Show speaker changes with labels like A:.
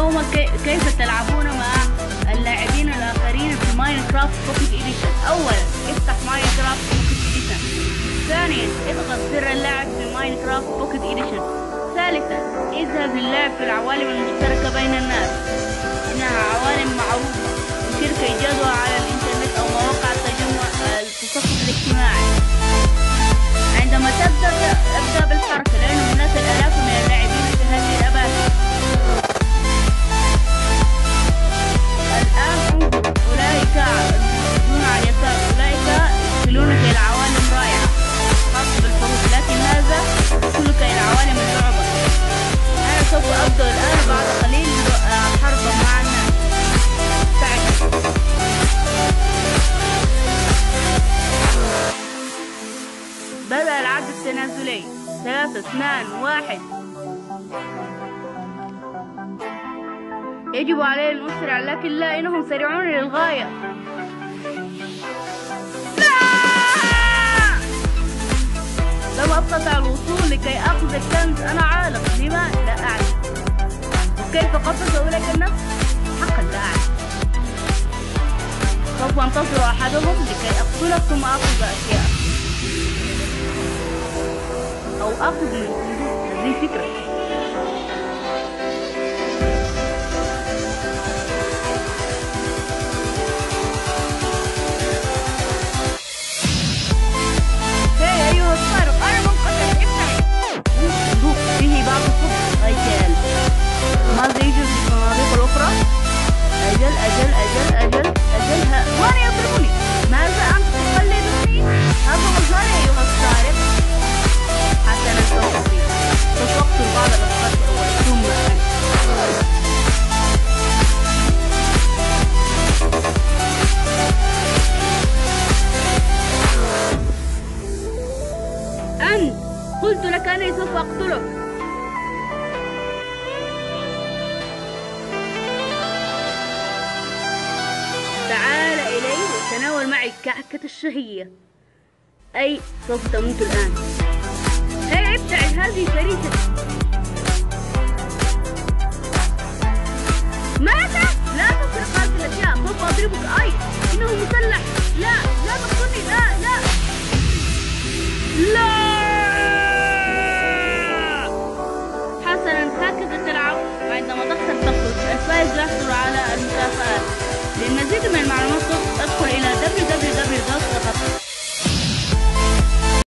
A: اليوم كيف تلعبون مع اللاعبين الآخرين في ماينكرافت بوكيت إديشن. أولا افتح ماينكرافت بوكيت إديشن. ثانيا اضغط زر اللعب في ماينكرافت بوكيت إديشن. ثالثا اذهب للعب في العوالم المشتركة بين الناس. إنها عوالم معروفة يمكنك إيجادها على الإنترنت أو مواقع التصفح الاجتماعي. عندما ابدأ بالحركة لأن هناك الآلاف من اللاعبين في هذه الأماكن. الآن انظر، أولئك الموجودون على اليسار أولئك يدخلونك إلى عوالم رائعة خاصة بالحروب، لكن هذا يدخلك إلى عوالم اللعبة. أنا سوف أبدأ الآن بعد قليل حربا مع الناس. بدأ العد التنازلي. 3 2 1. يجب علينا أن نسرع، لكن لا، إنهم سريعون للغاية. لا! لم أستطع الوصول لكي أخذ الكنز. أنا عالق. لما؟ لا أعلم. وكيف قفز أولئك النفس؟ حقا لا أعلم. سوف أنتظر أحدهم لكي أقتله ثم أخذ أشياء أو أخذ من الصندوق. هذه فكرة. هاي أيها السارق، أنا منقذك. افتحي. صندوق فيه بعض الصدق. أجل، ماذا يوجد في الصناديق الأخرى؟ أجل أجل أجل أجل أجل. من يضربني؟ ماذا أنت تقلدني؟ هذا مظهر أيها السارق. حسنا، سوف أقتل بعض الأشخاص أولا ثم أنت. قلت لك أني سوف أقتلك. تعال إلي وتناول معي الكعكة الشهية، أي سوف تموت الآن. هيا ابتعد، هذه فريسة. ماذا؟ لا تسرق هذه الأشياء، سوف أضربك. أي إنه مسلح. لا لا تقتلني. لا لا لا. حسنا، هكذا تلعب. وعندما تخسر تخرج. الفائز يحصل على المكافآت. للمزيد من المعلومات ادخل إلى www.qatari.com.